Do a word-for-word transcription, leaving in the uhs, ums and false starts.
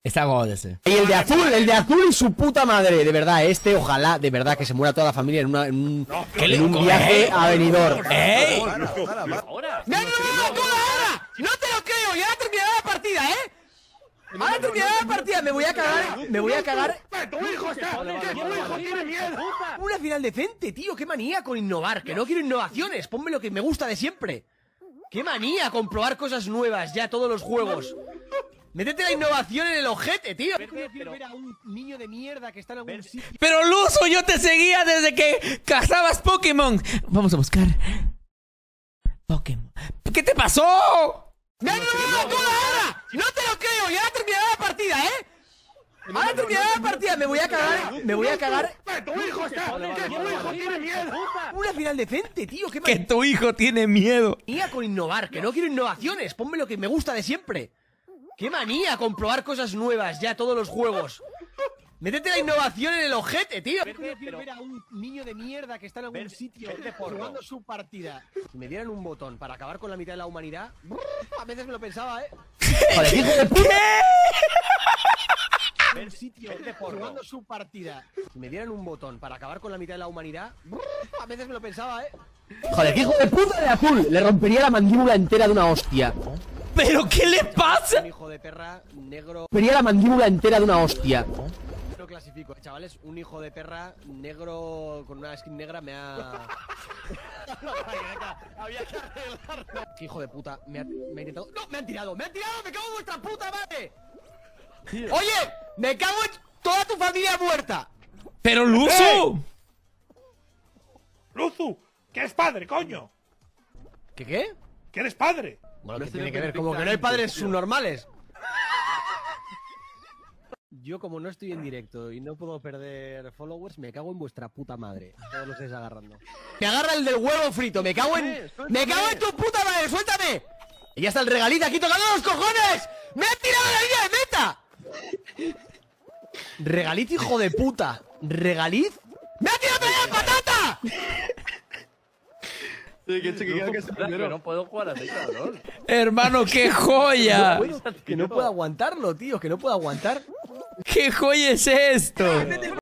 Está God ese. Y el de azul, el de azul y su puta madre. De verdad, este, ojalá, de verdad, que se muera toda la familia en, una, en un, en un viaje a Benidorm. ¡Ey! ¡No, no, no, ahora! ¡No te lo creo! ¡Ya terminará la partida, eh! Ahora terminará la partida, me voy a cagar, me voy a cagar. ¡Tu hijo está! ¡Que tu hijo tiene miedo! Una final decente, tío, qué manía con innovar. Que no quiero innovaciones, ponme lo que me gusta de siempre. Qué manía con probar cosas nuevas ya todos los juegos. Métete la innovación en el ojete, tío. Quiero ver a un niño de mierda que está en algún sitio. Pero Luzo, yo te seguía desde que cazabas Pokémon. Vamos a buscar Pokémon. ¿Qué te pasó? ¡No, no, no, no, no, ahora! ¡No te lo creo! ¡Ya terminará la partida, eh! Ahora terminará la partida, me voy a cagar, me voy a cagar. ¡Tu hijo está! ¡Que tu hijo tiene miedo! Una final decente, tío, qué Que manía tu hijo tiene miedo. con innovar, que no quiero innovaciones, ponme lo que me gusta de siempre. Qué manía con probar cosas nuevas ya todos los juegos. Métete la innovación en el ojete, tío. Quiero ver a un niño de mierda que está en algún sitio jugando su partida. Si me dieran un botón para acabar con la mitad de la humanidad, a veces me lo pensaba, eh. Joder, hijo de puta. Un sitio jugando su partida. Si me dieran un botón para acabar con la mitad de la humanidad, a veces me lo pensaba, eh. Joder, hijo de puta de azul. Le rompería la mandíbula entera de una hostia. ¿Pero qué le pasa? Un hijo de perra negro. Rompería la mandíbula entera de una hostia. Lo clasifico, eh, chavales. Un hijo de perra negro con una skin negra me ha. Había que arreglarlo. Qué hijo de puta. Me ha, me ha intentado. ¡No! ¡Me han tirado! ¡Me han tirado! ¡Me cago en vuestra puta madre! ¡Oye! ¡Me cago en toda tu familia muerta! Pero Luzo. ¡Luzu! ¡Que eres padre, coño! ¿Qué qué? ¡Que eres padre! Bueno, ¿qué tiene que ver? Como que no hay padres subnormales. Yo, como no estoy en directo y no puedo perder followers, me cago en vuestra puta madre. Todos los estáis agarrando. Me agarra el del huevo frito, me cago en. ¡Me cago en tu puta madre! ¡Suéltame! Y ya está el regalito aquí tocando los cojones. ¡Me ha tirado la línea de meta! Regaliz, hijo de puta. Regaliz. ¡Me ha tirado la patata! Que no puedo jugar así, cabrón. Hermano, qué joya. No puedo, que no puedo aguantarlo, tío. Que no puedo aguantar. ¿Qué joya es esto?